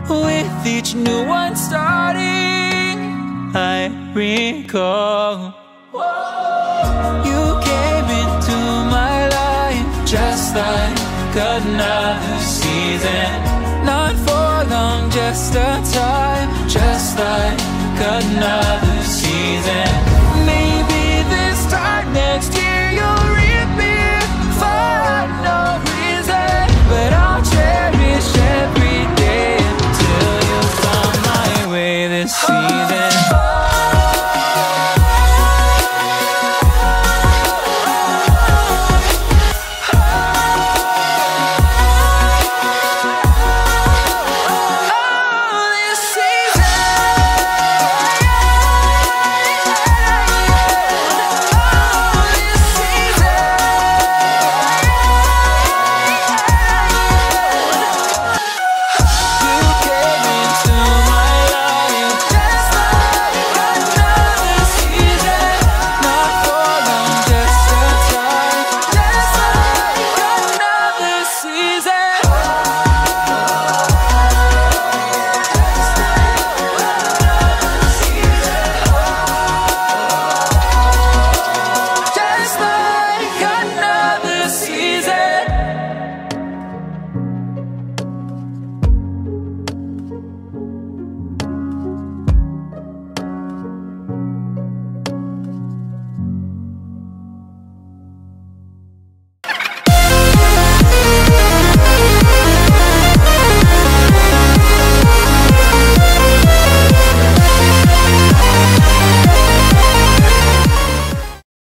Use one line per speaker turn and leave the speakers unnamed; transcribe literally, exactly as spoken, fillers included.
with each new one starting, I recall you came into my life just like another season. Not for long, just a time, just like another season.